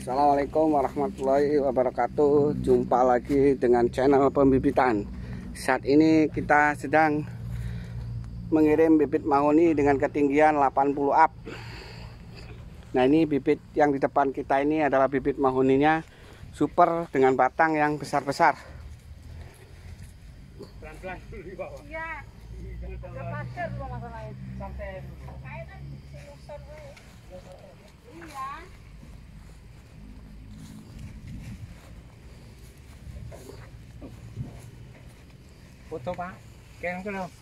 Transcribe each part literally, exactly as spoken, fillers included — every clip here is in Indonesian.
Assalamualaikum warahmatullahi wabarakatuh. Jumpa lagi dengan channel pembibitan. Saat ini kita sedang mengirim bibit mahoni dengan ketinggian delapan puluh up. Nah, ini bibit yang di depan kita ini adalah bibit mahoninya super dengan batang yang besar-besar. Pelan-pelan dulu di bawah. Iya. Ada pasir loh masalahnya. Sampai kayak kan selesai. Iya. Foto Pak, kayang itu loh.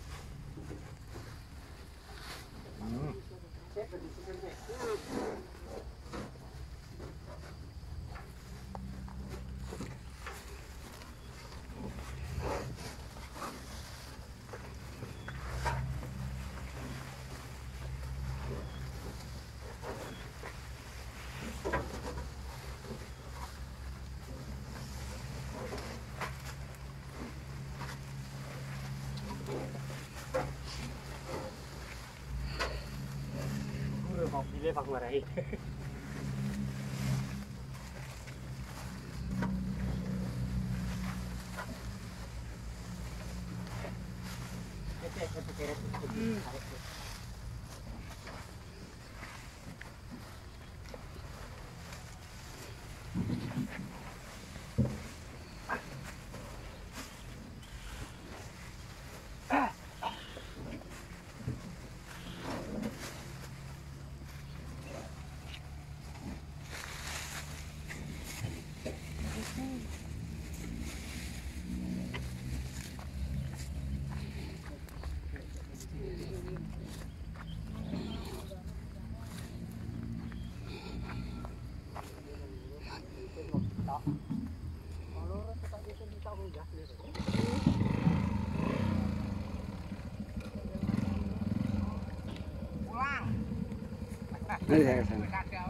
Hmm. Mau pilih Pak Marai. Pulang. Ini saya kesana.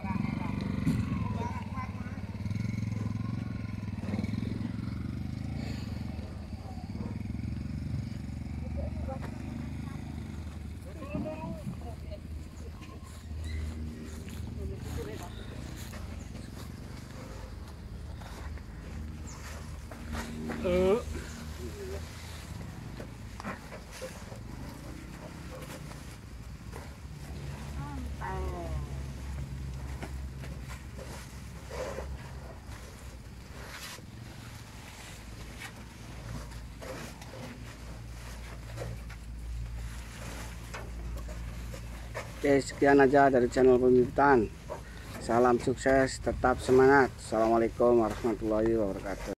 Uh. Oke, sekian aja dari channel pembibitan. Salam sukses, tetap semangat. Assalamualaikum warahmatullahi wabarakatuh.